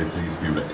say please be ready.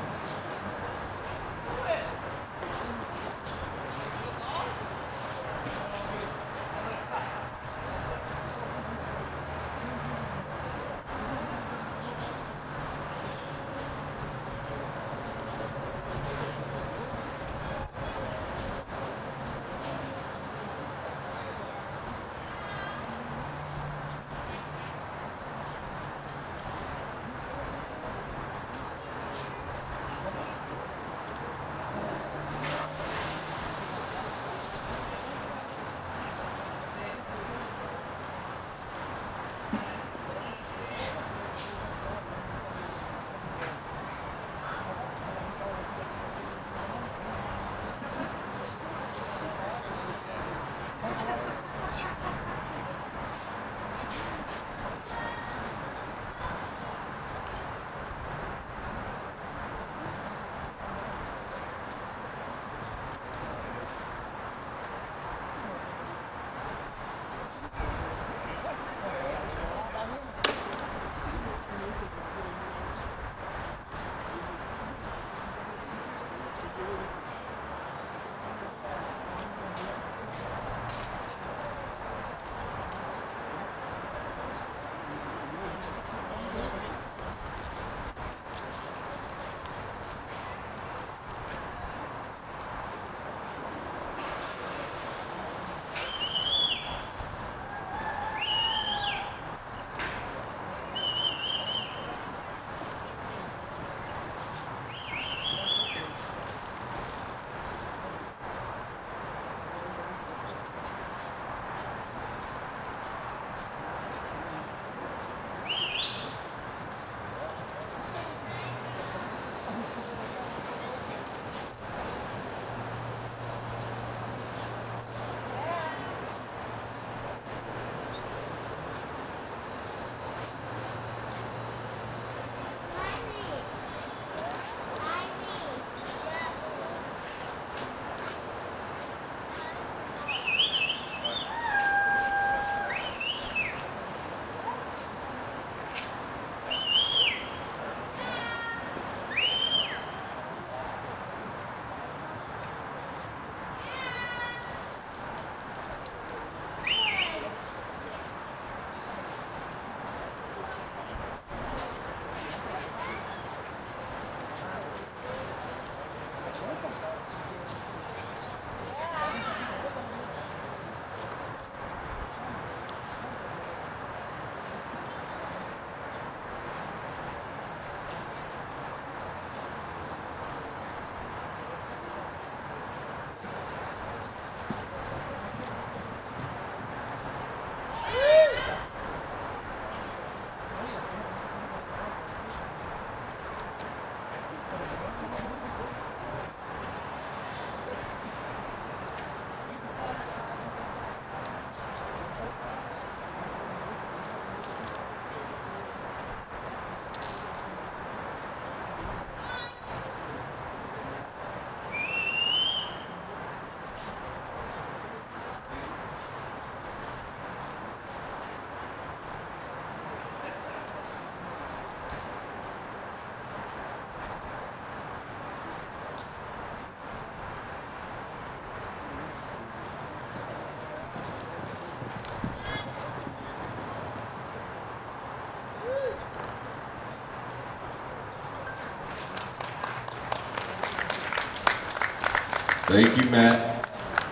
Thank you, Matt.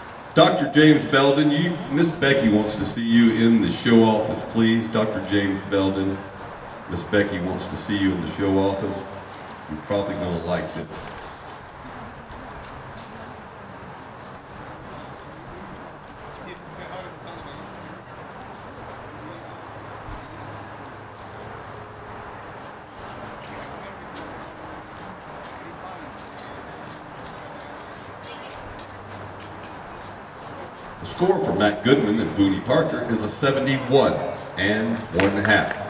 Dr. James Belden, Miss Becky wants to see you in the show office, please. Dr. James Belden, Miss Becky wants to see you in the show office. You're probably going to like this. The score for Matt Goodman and Booney Parker is a 71 and 1.5.